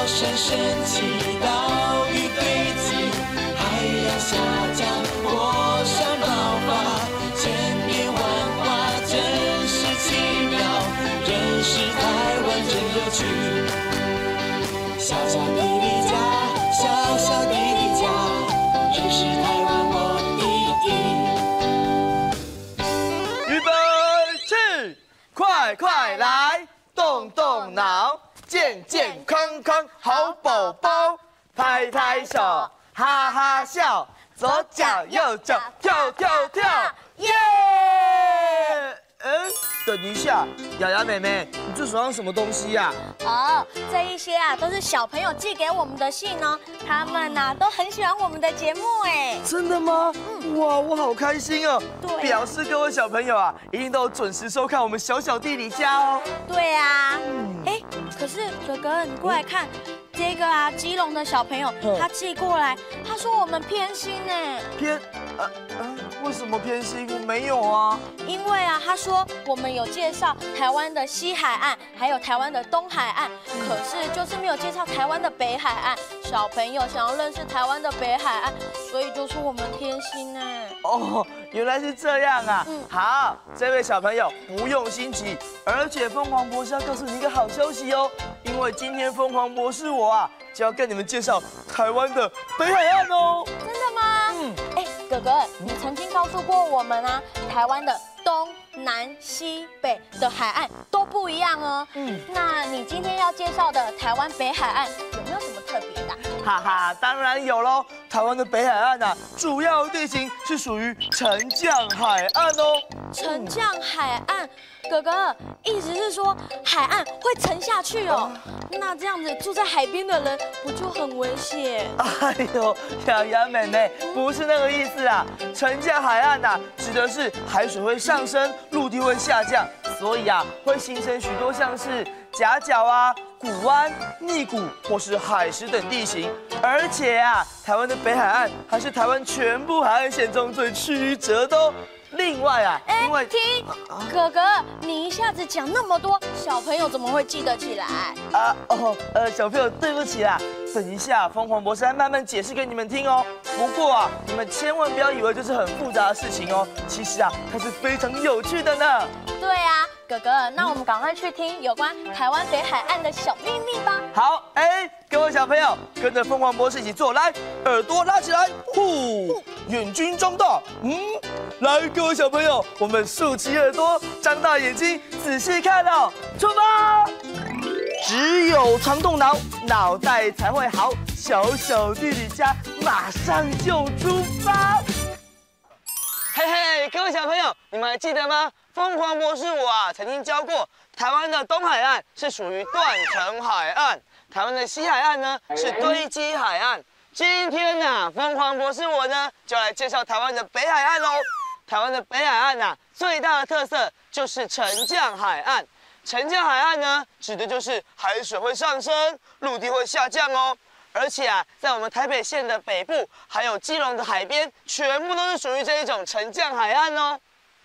深深祈祷与堆积，海洋下降，火山爆发，千变万化，真是奇妙，认识台湾真有趣。小小弟弟家，小小弟弟家，认识台湾我弟弟。 预备起，快快来，动动脑，健健康康好宝宝，拍拍手，哈哈笑，左脚右脚跳跳跳，耶！等一下，雅雅妹妹，你这手上什么东西呀？ 哦，这一些啊都是小朋友寄给我们的信哦，他们呐都很喜欢我们的节目哎。 真的吗？哇，我好开心哦！ 对， 表示各位小朋友啊，一定都有准时收看我们小小弟弟家哦。 对啊，哎，可是哥哥你过来看，这个啊基隆的小朋友他寄过来，他说我们偏心哎。 偏？为什么偏心？我没有啊。 因为啊，他说我们有介绍台湾的西海岸，还有台湾的东海岸，可是就是没有介绍台湾的北海岸。小朋友想要认识台湾的北海岸，所以就说我们偏心哎。 哦，原来是这样啊。好，这位小朋友不用心急，而且疯狂博士要告诉你一个好消息哦，因为今天疯狂博士我啊就要跟你们介绍台湾的北海岸哦。 真的吗？哎，哥哥，你曾经告诉过我们啊，台湾的东南西北的海岸都不一样哦。那你今天要介绍的台湾北海岸有没有什么特别的？ 哈哈，当然有喽。台湾的北海岸啊，主要地形是属于沉降海岸哦。 沉降海岸，哥哥，意思是说海岸会沉下去哦？那这样子住在海边的人不就很危险？ 哎呦，雅雅妹妹，不是那个意思啊。沉降海岸呐，指的是海水会上升，陆地会下降，所以啊，会形成许多像是夹角啊、谷湾、溺谷或是海蚀等地形。而且啊，台湾的北海岸还是台湾全部海岸线中最曲折的哦。另外啊，因为停，哥哥，你一下子讲那么多，小朋友怎么会记得起来？ 小朋友，对不起啦，等一下，疯狂博士还慢慢解释给你们听哦。不过啊，你们千万不要以为这是很复杂的事情哦，其实啊，它是非常有趣的呢。 对啊，哥哥，那我们赶快去听有关台湾北海岸的小秘密吧。 好，各位小朋友，跟着疯狂博士一起做，来，耳朵拉起来，呼，眼睛张大，来，各位小朋友，我们竖起耳朵，张大眼睛，仔细看哦，出发！只有常动脑，脑袋才会好。小小弟弟家马上就出发。嘿嘿，各位小朋友，你们还记得吗？疯狂博士我啊曾经教过，台湾的东海岸是属于断层海岸，台湾的西海岸呢是堆积海岸。今天呢，疯狂博士我呢就来介绍台湾的北海岸喽。台湾的北海岸啊，最大的特色就是沉降海岸。沉降海岸呢，指的就是海水会上升，陆地会下降哦。而且啊，在我们台北县的北部，还有基隆的海边，全部都是属于这一种沉降海岸哦。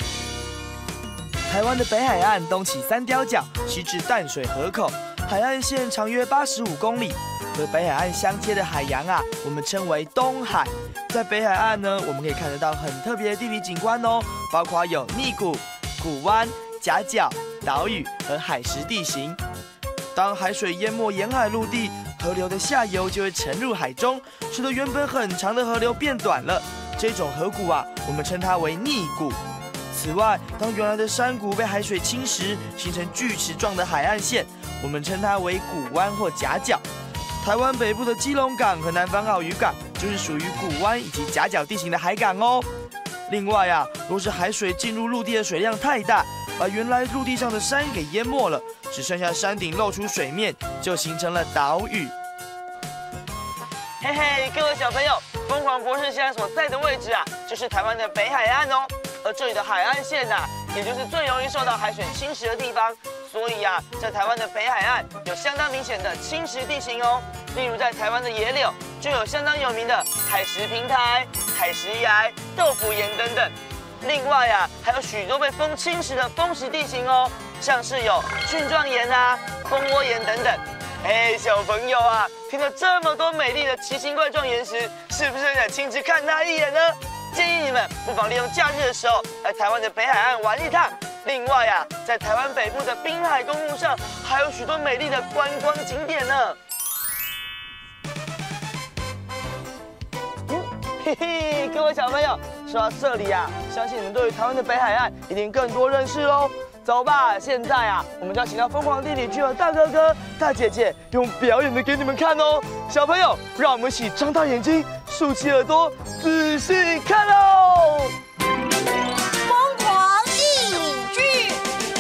台湾的北海岸东起三貂角，西至淡水河口，海岸线长约85公里。和北海岸相接的海洋啊，我们称为东海。在北海岸呢，我们可以看得到很特别的地理景观哦，包括有溺谷、谷湾、夹角、岛屿和海蚀地形。当海水淹没沿海陆地，河流的下游就会沉入海中，使得原本很长的河流变短了。这种河谷啊，我们称它为溺谷。此外，当原来的山谷被海水侵蚀，形成锯齿状的海岸线，我们称它为谷湾或夹角。台湾北部的基隆港和南方澳渔港就是属于谷湾以及夹角地形的海港哦。另外啊，若是海水进入陆地的水量太大，把原来陆地上的山给淹没了，只剩下山顶露出水面，就形成了岛屿。嘿嘿，各位小朋友，疯狂博士现在所在的位置啊，就是台湾的北海岸哦。而这里的海岸线啊，也就是最容易受到海水侵蚀的地方。所以啊，在台湾的北海岸有相当明显的侵蚀地形哦。例如在台湾的野柳，就有相当有名的海蚀平台、海蚀崖、豆腐岩等等。另外啊，还有许多被风侵蚀的风蚀地形哦，像是有蕈状岩啊、蜂窝岩等等。 小朋友啊，听了这么多美丽的奇形怪状岩石，是不是很想亲自看它一眼呢？建议你们不妨利用假日的时候来台湾的北海岸玩一趟。另外啊，在台湾北部的滨海公路上，还有许多美丽的观光景点呢。嘿嘿，各位小朋友，说到这里啊，相信你们对于台湾的北海岸一定更多认识喽。走吧，现在啊，我们就要请到疯狂地理剧的大哥哥、大姐姐用表演的给你们看哦。小朋友，让我们一起张大眼睛，竖起耳朵，仔细看喽。 疯狂地理剧。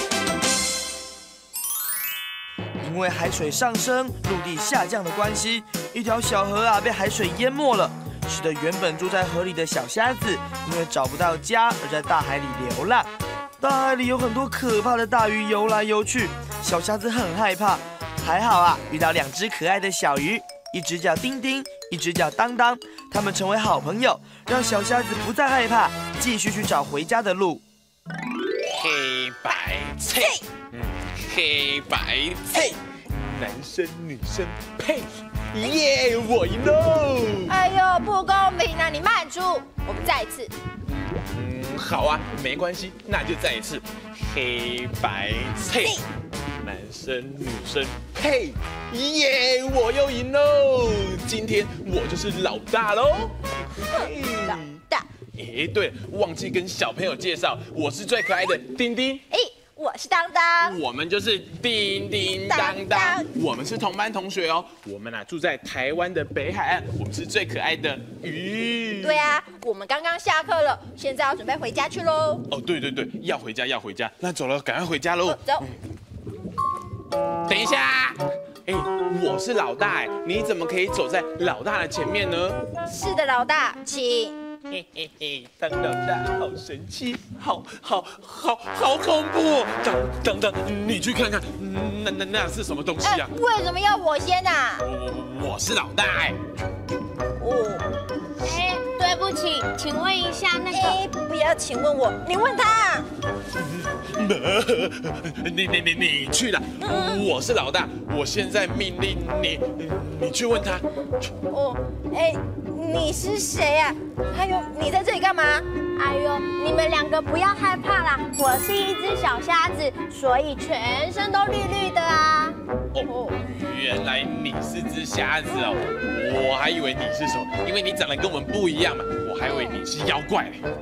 因为海水上升、陆地下降的关系，一条小河啊被海水淹没了，使得原本住在河里的小虾子，因为找不到家而在大海里流浪。大海里有很多可怕的大鱼游来游去，小虾子很害怕。还好啊，遇到2只可爱的小鱼，一只叫丁丁，一只叫当当，它们成为好朋友，让小虾子不再害怕，继续去找回家的路。 黑白配，黑白配，男生女生配，耶，我赢喽！ 哎呦，不公平啊！你慢出，我们再一次。 好啊，没关系，那就再一次，黑白配，男生女生配，耶，我又赢喽！今天我就是老大喽！ 老大。 对了，忘记跟小朋友介绍，我是最可爱的丁丁。 我是当当， 我们就是叮叮当当，我们是同班同学哦。我们住在台湾的北海岸，我们是最可爱的鱼。 对啊，我们刚刚下课了，现在要准备回家去喽。 哦，对，要回家，要回家。那走了，赶快回家喽。 走。 等一下，我是老大，你怎么可以走在老大的前面呢？ 是的，老大，请。 当老大好神奇，好恐怖！当，你去看看，那是什么东西啊？ 为什么要我先啊？ 我是老大对不起，请问一下那个，不要请问我，你问他。 你去了，我是老大，我现在命令你去问他。 你是谁啊？还有，你在这里干嘛？哎呦，你们2个不要害怕啦，我是一只小虾子，所以全身都绿绿的啊。 原来你是只虾子哦，我还以为你是什么，因为你长得跟我们不一样嘛，我还以为你是妖怪嘞。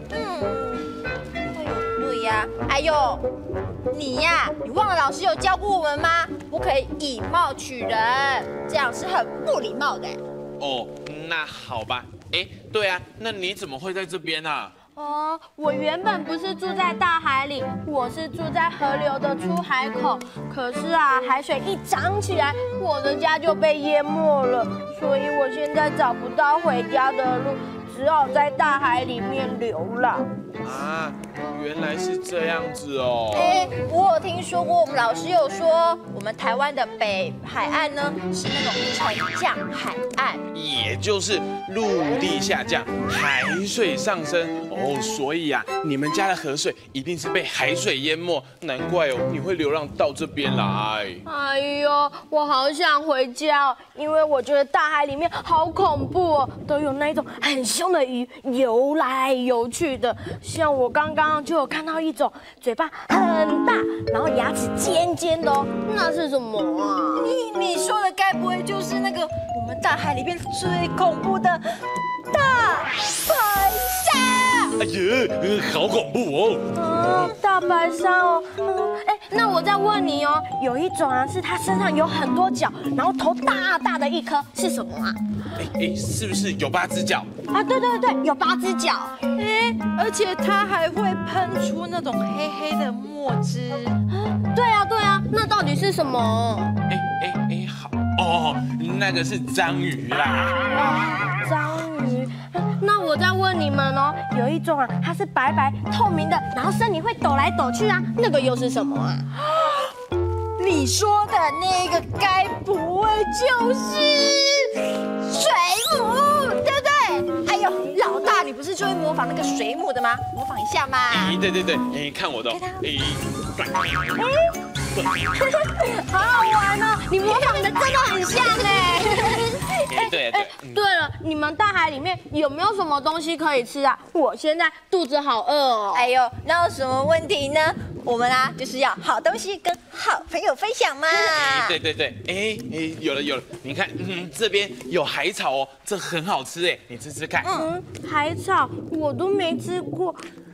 对呀，哎呦，你呀，你忘了老师有教过我们吗？不可以以貌取人，这样是很不礼貌的。 那好吧。对啊，那你怎么会在这边啊？ 我原本不是住在大海里，我是住在河流的出海口。可是啊，海水一涨起来，我的家就被淹没了，所以我现在找不到回家的路，只好在大海里面流浪。 啊，原来是这样子哦。 我有听说过，我们老师有说，我们台湾的北海岸呢是那种沉降海岸， 也就是陆地下降，海水上升。所以啊，你们家的河水一定是被海水淹没，难怪你会流浪到这边来。 哎呦，我好想回家哦，因为我觉得大海里面好恐怖哦，都有那种很凶的鱼游来游去的。像我刚刚就有看到一种嘴巴很大，然后牙齿尖尖的哦，那是什么啊？你说的该不会就是那个我们大海里面最恐怖的大白鲨？ 哎呀，好恐怖哦！ 大白鲨哦，那我再问你哦，有一种啊，是它身上有很多角，然后头大大的一颗，是什么啊？ 是不是有8只脚？ 啊，对，有8只脚。而且它还会喷出那种黑黑的墨汁。对啊，那到底是什么？ 好那个是章鱼啦。 章鱼。那我再问你们哦，有一种啊，它是白白透明的，然后身体会抖来抖去啊，那个又是什么啊？你说的那个该不会就是水母，对不对？哎呦，老大，你不是就会模仿那个水母的吗？模仿一下嘛。 对，看我的。 北。好好玩哦，你模仿的真的很像哎。 对。 对了，你们大海里面有没有什么东西可以吃啊？我现在肚子好饿哦。 哎呦，那有什么问题呢？我们啊，就是要好东西跟好朋友分享嘛。 对，有了，你看，这边有海草哦，这很好吃哎，你吃吃看。 海草我都没吃过。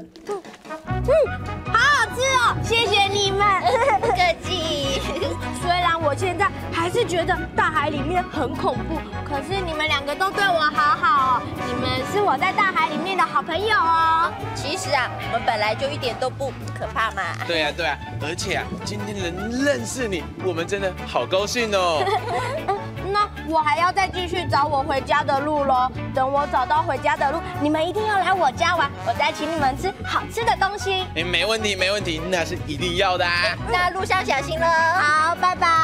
好好吃哦！谢谢你们， 不客气。 虽然我现在还是觉得大海里面很恐怖，可是你们两个都对我好好哦，你们是我在大海里面的好朋友哦。 其实啊，我们本来就一点都不可怕嘛。 对啊，而且啊，今天能认识你，我们真的好高兴哦。 那我还要再继续找我回家的路喽。等我找到回家的路，你们一定要来我家玩，我再请你们吃好吃的东西。 没问题，那是一定要的啊。 那路上小心喽。 好，拜拜。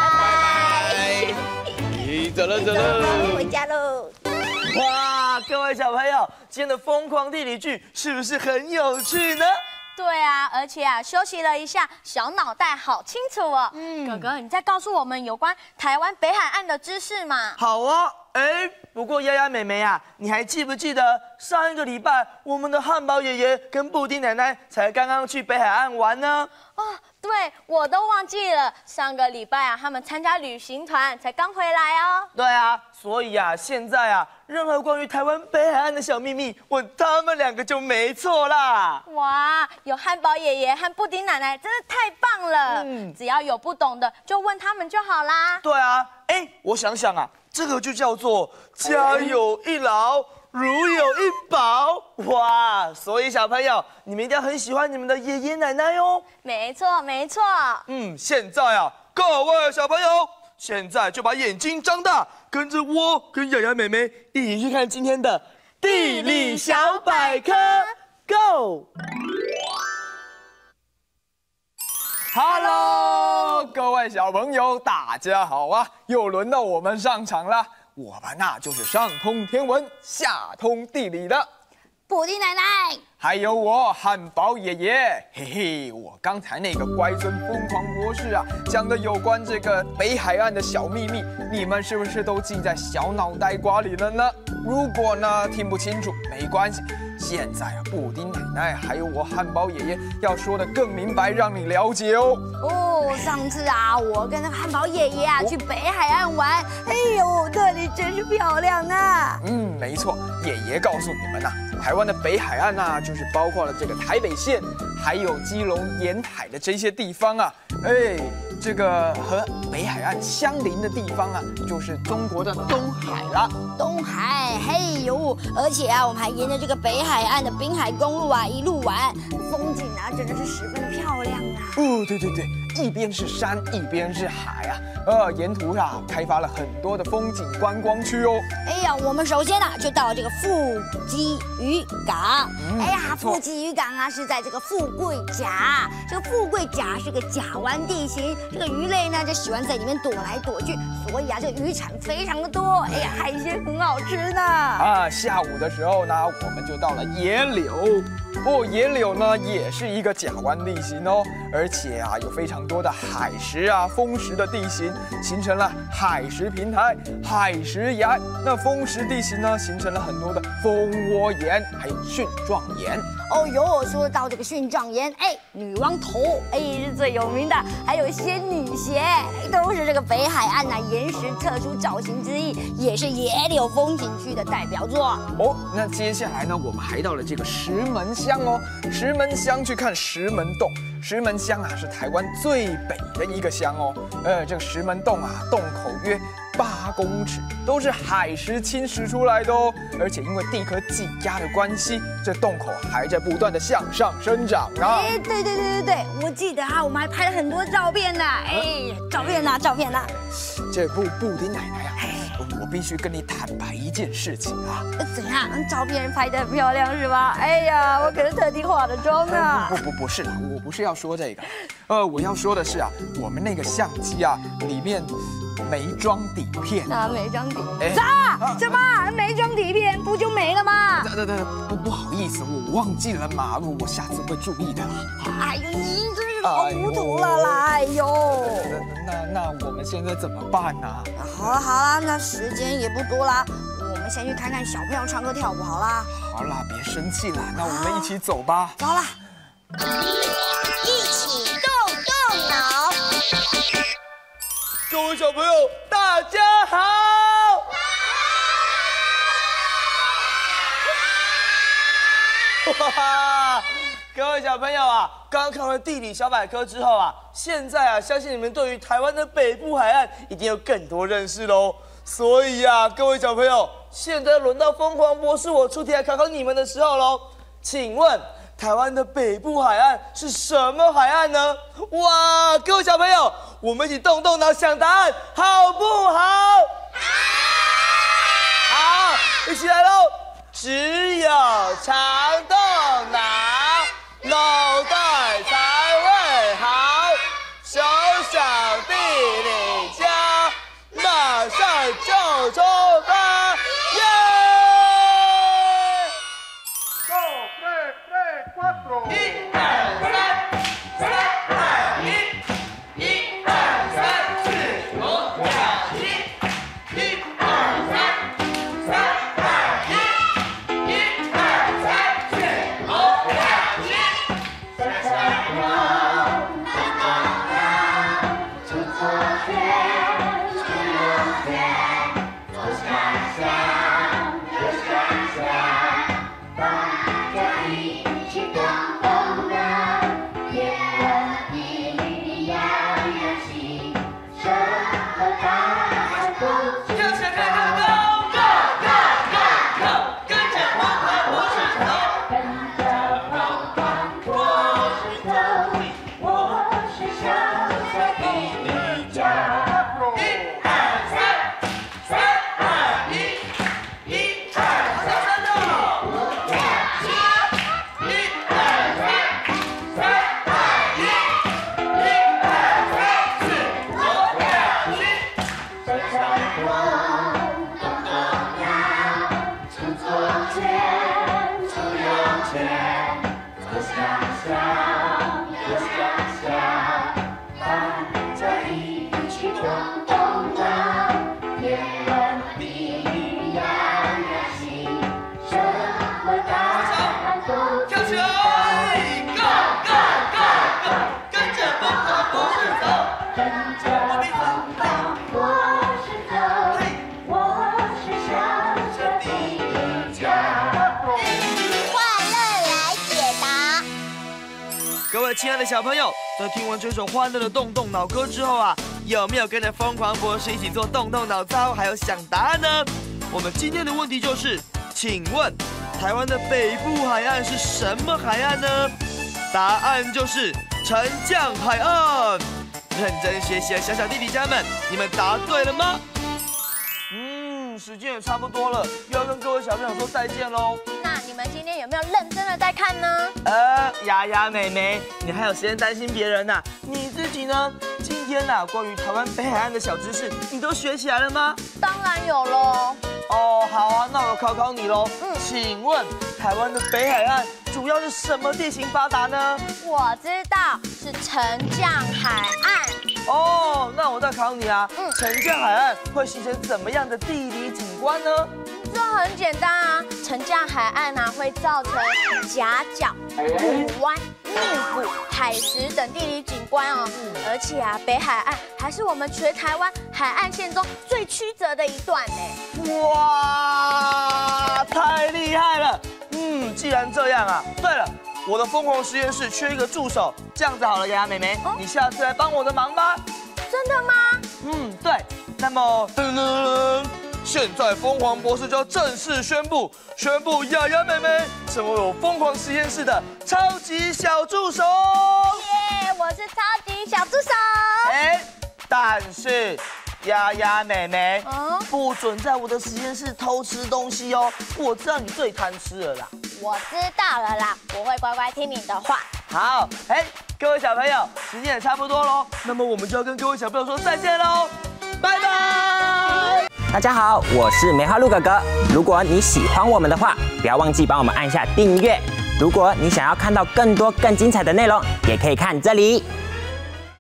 走了， 回家喽。 哇，各位小朋友，今天的疯狂地理剧是不是很有趣呢？ 对啊，而且啊，休息了一下，小脑袋好清楚哦。哥哥，你再告诉我们有关台湾北海岸的知识嘛？ 好啊，不过丫丫妹妹啊，你还记不记得上一个礼拜我们的汉堡爷爷跟布丁奶奶才刚刚去北海岸玩呢？ 哦，对，我都忘记了。上个礼拜啊，他们参加旅行团才刚回来哦。 对啊，所以啊，现在啊，任何关于台湾北海岸的小秘密，问他们两个就没错啦。 哇，有汉堡爷爷和布丁奶奶，真的太棒了。只要有不懂的，就问他们就好啦。 对啊，我想想啊，这个就叫做家有一老，如有一宝。哇，所以小朋友，你们一定要很喜欢你们的爷爷奶奶哦。 没错。 现在啊，各位小朋友，现在就把眼睛张大，跟着我跟丫丫妹妹一起去看今天的地理小百科 ，Go！ Hello， 各位小朋友，大家好啊！又轮到我们上场了。我们那就是上通天文，下通地理的布丁奶奶， 还有我汉堡爷爷。嘿嘿，我刚才那个乖孙疯狂博士啊，讲的有关这个北海岸的小秘密，你们是不是都记在小脑袋瓜里了呢？如果呢听不清楚，没关系。现在啊，布丁奶奶还有我汉堡爷爷要说的更明白，让你了解哦。 上次啊，我跟那个汉堡爷爷啊去北海岸玩，哎呦，那里真是漂亮啊！ 没错，爷爷告诉你们呐，台湾的北海岸呐，就是包括了这个台北县，还有基隆沿海的这些地方啊。这个和北海岸相邻的地方啊，就是中国的东海啦。 东海，嘿呦！而且啊，我们还沿着这个北海岸的滨海公路啊一路玩，风景啊真的是十分的漂亮啊。 对，一边是山，一边是海啊，沿途啊开发了很多的风景观光区哦。 我们首先啊就到了这个富基渔港。富基渔港啊是在这个富贵甲，这个富贵甲是个甲湾地形，这个鱼类呢就喜欢在里面躲来躲去，所以啊这个渔产非常的多，海鲜很好吃呢。 下午的时候呢，我们就到了野柳。野柳呢也是一个甲湾地形哦，而且啊有非常多的海蚀啊、风蚀的地形，形成了海蚀平台、海蚀岩。那风蚀地形呢，形成了很多的蜂窝岩，还有蕈状岩。 说到这个蕈状岩，女王头，是最有名的，还有仙女鞋，都是这个北海岸岩石特殊造型之一，也是野柳风景区的代表作。 那接下来呢，我们还到了这个石门乡哦，石门乡去看石门洞。石门乡啊是台湾最北的一个乡哦，这个石门洞啊，洞口约8公尺，都是海蚀侵蚀出来的哦。而且因为地壳挤压的关系，这洞口还在不断的向上生长啊。 对，我记得啊，我们还拍了很多照片呢。照片呢？ 这布丁奶奶啊，我必须跟你坦白一件事情啊。 怎样？照片拍得很漂亮是吧？我可是特地化的妆呢。 不是啦，我不是要说这个，我要说的是啊，我们那个相机啊，里面眉妆底片。 那眉妆底哎啥？什么？眉妆底片不就没了吗？ 不好意思，我忘记了嘛，我下次会注意的啦。 哎呦，你真是老糊涂了啦！哎呦， 那我们现在怎么办呢？ 好了好了，那时间也不多啦，我们先去看看小朋友唱歌跳舞好啦。 好啦，别生气啦，那我们一起走吧。 走了，一起动动脑。 各位小朋友，大家好！哈哈，各位小朋友啊，刚刚看完地理小百科之后啊，现在啊，相信你们对于台湾的北部海岸一定有更多认识喽。所以啊，各位小朋友，现在轮到疯狂博士我出题来考考你们的时候喽。请问台湾的北部海岸是什么海岸呢？哇，各位小朋友，我们一起动动脑想答案，好不好？好，一起来喽！只有常动脑，脑袋才会好。小小地理家，马上就出发！耶！一二三，三二一，一二三四五六七，一二三，三二一，一二三四五六七。小小鸟，出左圈，出右圈，左想象，右想象，大家一起动动脑，天文地理样样行，生活大不同。向前看看高，高高高高，跟着疯狂博士走，跟着疯狂博士走，我是小小地理家。一二三，三二一，一二三三六五六七，一二三，三二一，一二三四五六七。小小光，动动脑，出左圈，出右圈，左想象，右想象，大家一起动动脑，天文地理样样行，生活大不跳起来 ，Go Go Go Go， 跟着疯狂博士走，跟着疯狂博士走，我是小小地理家。 快乐来解答。 各位亲爱的小朋友，在听完这首欢乐的动动脑歌之后啊，有没有跟着疯狂博士一起做动动脑操，还有想答案呢？我们今天的问题就是，请问台湾的北部海岸是什么海岸呢？答案就是沉降海岸。认真学习的小小弟弟家们，你们答对了吗？时间也差不多了，又要跟各位小朋友说再见喽。 那你们今天有没有认真的在看呢？ 雅雅妹妹，你还有时间担心别人呐？你自己呢？今天呐，关于台湾北海岸的小知识，你都学起来了吗？ 当然有喽。 哦，好啊，那我考考你喽。请问台湾的北海岸主要是什么地形发达呢？ 我知道是沉降海岸。 哦，那我再考你啊。沉降海岸会形成怎么样的地理景观呢？ 这很简单啊，沉降海岸啊会造成夹角、谷湾、逆谷、海蚀等地理景观哦。而且啊，北海岸还是我们全台湾海岸线中最曲折的一段呢。 哇，太厉害了！既然这样啊，对了，我的疯狂实验室缺一个助手，这样子好了，雅雅妹妹，你下次来帮我的忙吧。 真的吗？ 对。那么，现在疯狂博士就要正式宣布雅雅妹妹成为我疯狂实验室的超级小助手。 耶，我是超级小助手。 但是雅雅妹妹，不准在我的实验室偷吃东西哦，我知道你最贪吃了啦。 我知道了啦，我会乖乖听你的话。 好，各位小朋友，时间也差不多喽，那么我们就要跟各位小朋友说再见喽。 拜拜。 大家好，我是梅花鹿哥哥。如果你喜欢我们的话，不要忘记帮我们按下订阅。如果你想要看到更多更精彩的内容，也可以看这里。